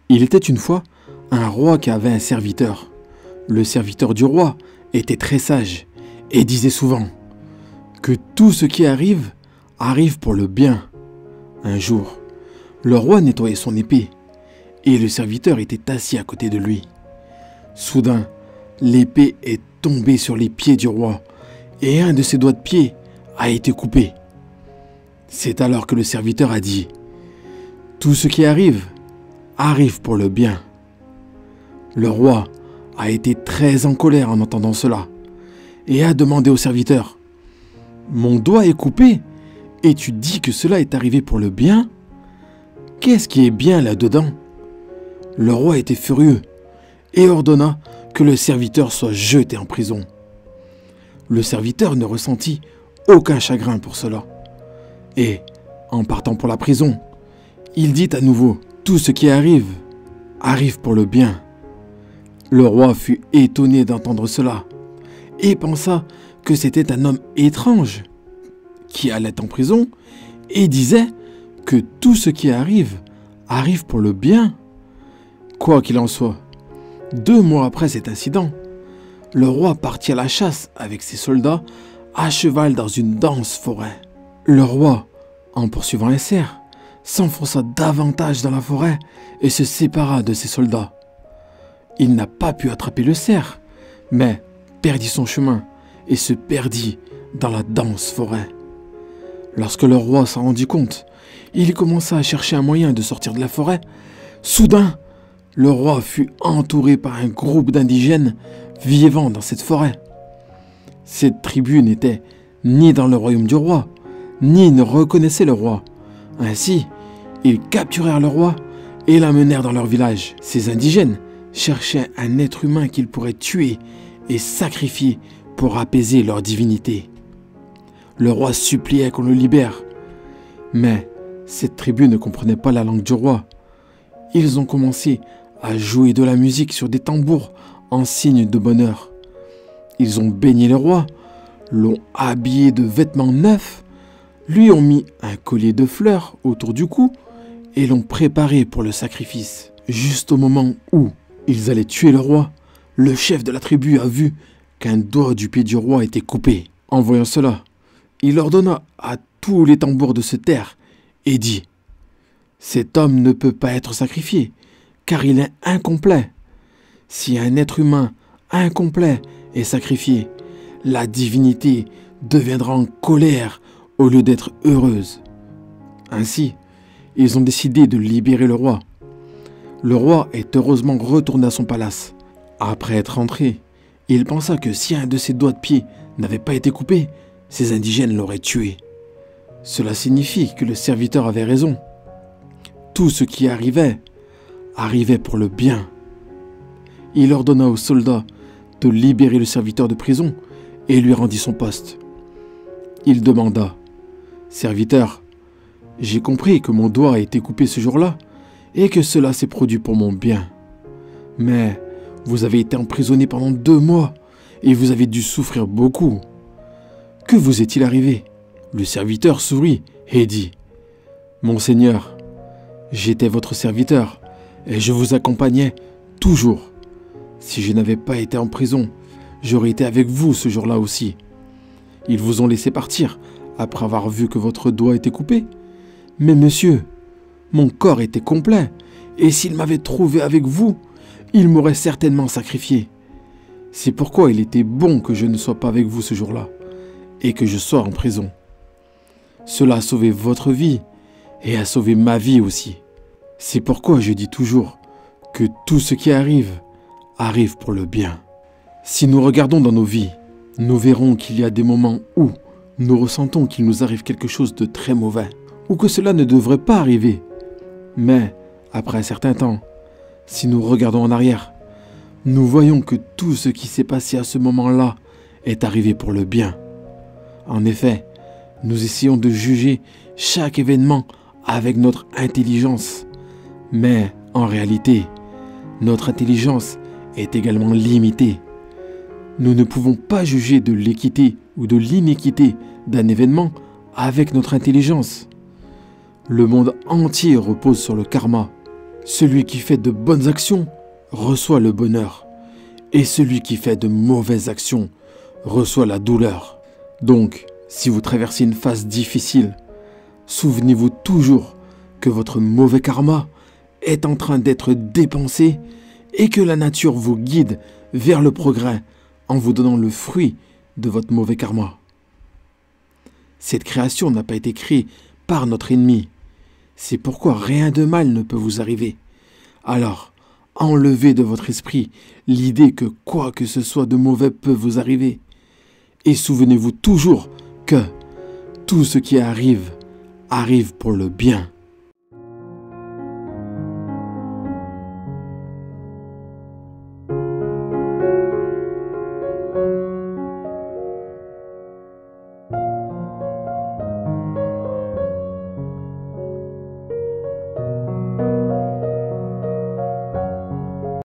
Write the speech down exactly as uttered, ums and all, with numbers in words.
Il était une fois un roi qui avait un serviteur. Le serviteur du roi était très sage et disait souvent que tout ce qui arrive, arrive pour le bien. Un jour, le roi nettoyait son épée et le serviteur était assis à côté de lui. Soudain, l'épée est tombée sur les pieds du roi et un de ses doigts de pied a été coupé. C'est alors que le serviteur a dit « Tout ce qui arrive, arrive pour le bien. » Le roi a été très en colère en entendant cela et a demandé au serviteur « Mon doigt est coupé et tu dis que cela est arrivé pour le bien? Qu'est-ce qui est bien là-dedans ?» Le roi était furieux et ordonna que le serviteur soit jeté en prison. Le serviteur ne ressentit aucun chagrin pour cela. Et, en partant pour la prison, il dit à nouveau « Tout ce qui arrive, arrive pour le bien. » Le roi fut étonné d'entendre cela et pensa que c'était un homme étrange qui allait en prison et disait que tout ce qui arrive, arrive pour le bien. Quoi qu'il en soit, deux mois après cet incident, le roi partit à la chasse avec ses soldats à cheval dans une dense forêt. Le roi, en poursuivant un cerf, s'enfonça davantage dans la forêt et se sépara de ses soldats. Il n'a pas pu attraper le cerf, mais perdit son chemin et se perdit dans la dense forêt. Lorsque le roi s'en rendit compte, il commença à chercher un moyen de sortir de la forêt. Soudain, le roi fut entouré par un groupe d'indigènes vivant dans cette forêt. Cette tribu n'était ni dans le royaume du roi, ni ne reconnaissait le roi. Ainsi, ils capturèrent le roi et l'amenèrent dans leur village. Ces indigènes cherchaient un être humain qu'ils pourraient tuer et sacrifier pour apaiser leur divinité. Le roi suppliait qu'on le libère, mais cette tribu ne comprenait pas la langue du roi. Ils ont commencé à jouer de la musique sur des tambours en signe de bonheur. Ils ont baigné le roi, l'ont habillé de vêtements neufs, lui ont mis un collier de fleurs autour du cou et l'ont préparé pour le sacrifice. Juste au moment où ils allaient tuer le roi, le chef de la tribu a vu qu'un doigt du pied du roi était coupé. En voyant cela, il ordonna à tous les tambours de se taire et dit « Cet homme ne peut pas être sacrifié, car il est incomplet. Si un être humain incomplet est sacrifié, la divinité deviendra en colère au lieu d'être heureuse. » Ainsi, ils ont décidé de libérer le roi. Le roi est heureusement retourné à son palace. Après être rentré, il pensa que si un de ses doigts de pied n'avait pas été coupé, ces indigènes l'auraient tué. Cela signifie que le serviteur avait raison. Tout ce qui arrivait, arrivait pour le bien. Il ordonna aux soldats de libérer le serviteur de prison et lui rendit son poste. Il demanda « Serviteur, j'ai compris que mon doigt a été coupé ce jour-là et que cela s'est produit pour mon bien. Mais vous avez été emprisonné pendant deux mois et vous avez dû souffrir beaucoup. Que vous est-il arrivé ?» Le serviteur sourit et dit « Mon Seigneur, j'étais votre serviteur et je vous accompagnais toujours. Si je n'avais pas été en prison, j'aurais été avec vous ce jour-là aussi. Ils vous ont laissé partir après avoir vu que votre doigt était coupé. Mais monsieur, mon corps était complet et s'il m'avait trouvé avec vous, il m'aurait certainement sacrifié. C'est pourquoi il était bon que je ne sois pas avec vous ce jour-là et que je sois en prison. Cela a sauvé votre vie et a sauvé ma vie aussi. C'est pourquoi je dis toujours que tout ce qui arrive, arrive pour le bien. Si nous regardons dans nos vies, nous verrons qu'il y a des moments où nous ressentons qu'il nous arrive quelque chose de très mauvais, ou que cela ne devrait pas arriver. Mais, après un certain temps, si nous regardons en arrière, nous voyons que tout ce qui s'est passé à ce moment-là est arrivé pour le bien. En effet, nous essayons de juger chaque événement avec notre intelligence. Mais, en réalité, notre intelligence est également limitée. Nous ne pouvons pas juger de l'équité ou de l'iniquité d'un événement avec notre intelligence. Le monde entier repose sur le karma, Celui qui fait de bonnes actions reçoit le bonheur. Et celui qui fait de mauvaises actions reçoit la douleur. Donc, si vous traversez une phase difficile, souvenez-vous toujours que votre mauvais karma est en train d'être dépensé et que la nature vous guide vers le progrès en vous donnant le fruit de votre mauvais karma. Cette création n'a pas été créée par notre ennemi. C'est pourquoi rien de mal ne peut vous arriver. Alors, enlevez de votre esprit l'idée que quoi que ce soit de mauvais peut vous arriver. Et souvenez-vous toujours que tout ce qui arrive, arrive pour le bien.